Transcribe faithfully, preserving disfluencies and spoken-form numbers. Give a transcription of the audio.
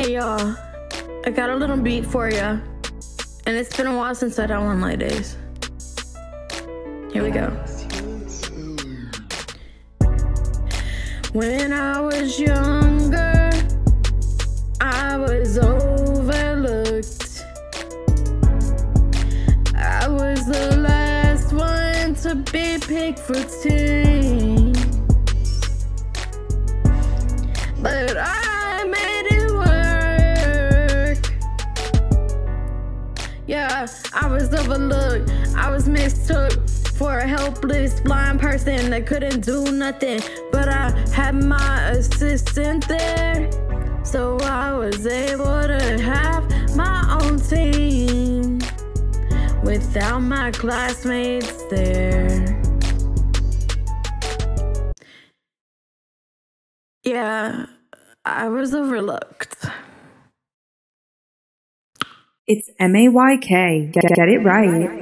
Hey y'all, I got a little beat for ya, and it's been a while since I done one like this. Here we go. When I was younger, I was overlooked. I was the last one to be picked for team, but I made it work. Yeah, I was overlooked. I was mistook for a helpless blind person that couldn't do nothing, but I had my assistant there, so I was able to have my own team without my classmates there. Yeah, I was overlooked. It's M A Y K. Get, get it right.